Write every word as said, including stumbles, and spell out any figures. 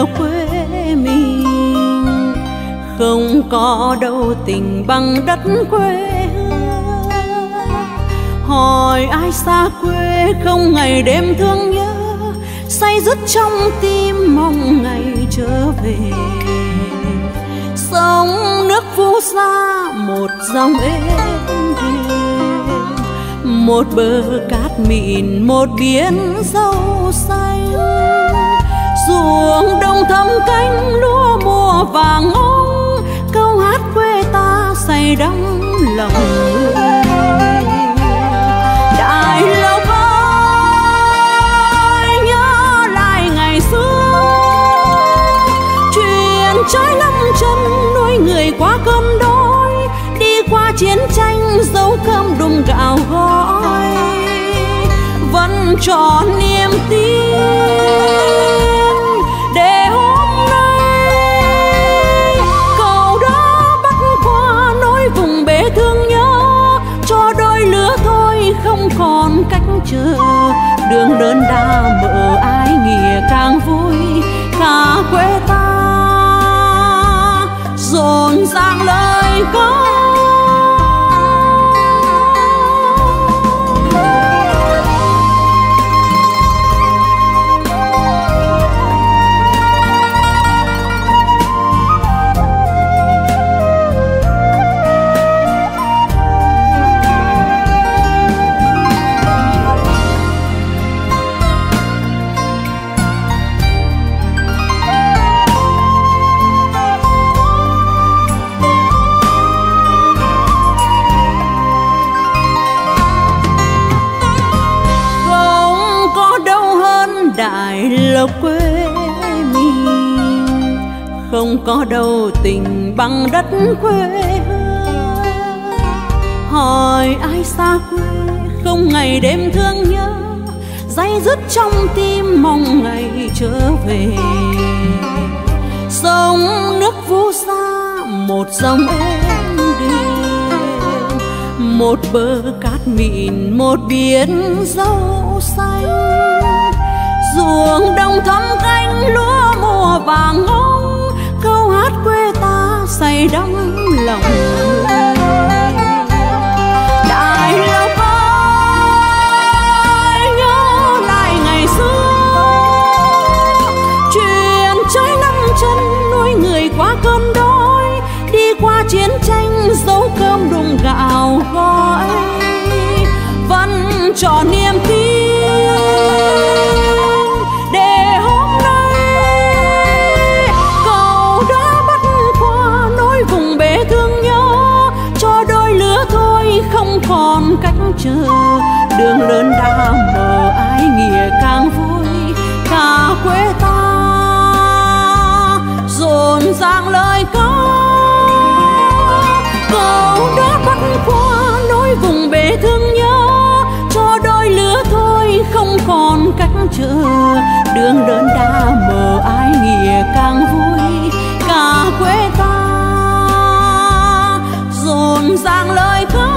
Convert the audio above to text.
lộc quê mình. Không có đâu tình bằng đất quê hương. Hỏi ai xa quê không ngày đêm thương nhớ, say dứt trong tim mong ngày trở về. Sông nước phù sa một dòng êm đềm, một bờ cát mịn một biển dâu xanh. Ruộng đông thắm cánh lúa mùa vàng óng, câu hát quê ta say đắm lòng người. Đại Lộc ơi nhớ lại ngày xưa, chuyện trái lắm chân nuôi người qua cơn đói, đi qua chiến tranh dấu cơm đùng gạo gói. Vẫn tròn niềm tin để hôm nay cậu đã bắt qua nỗi vùng bể thương nhớ, cho đôi lứa thôi không còn cách chờ. Đường đơn đa mở ai nghĩa càng vui, cả quê ta rộn ràng lời ca. Đại Lộc quê mình, không có đâu tình bằng đất quê hương. Hỏi ai xa quê không ngày đêm thương nhớ, day dứt trong tim mong ngày trở về. Sông nước vu sa một dòng êm đềm, một bờ cát mịn một biển dâu xanh. Ruộng đông thắm cánh lúa mùa vàng óng, câu hát quê ta say đắm lòng người. Đại Lộc ơi nhớ lại ngày xưa, chuyện trái năm chân nuôi người qua cơn đói, đi qua chiến tranh dấu cơm đùng gạo gói. Vẫn tròn niềm tin để hôm nay cậu đã bắt qua nỗi vùng bể thương nhớ, cho đôi lứa thôi không còn cách chờ. Đường lớn đã mở ai nghĩa càng vui, cả quê ta rộn ràng lời ca. Cậu đã bắt qua nỗi vùng bể thương nhớ, cho đôi lứa thôi không còn cách chờ. Đường đơn đã mở ai nghĩa càng vui, cả quê ta rộn ràng lời ca.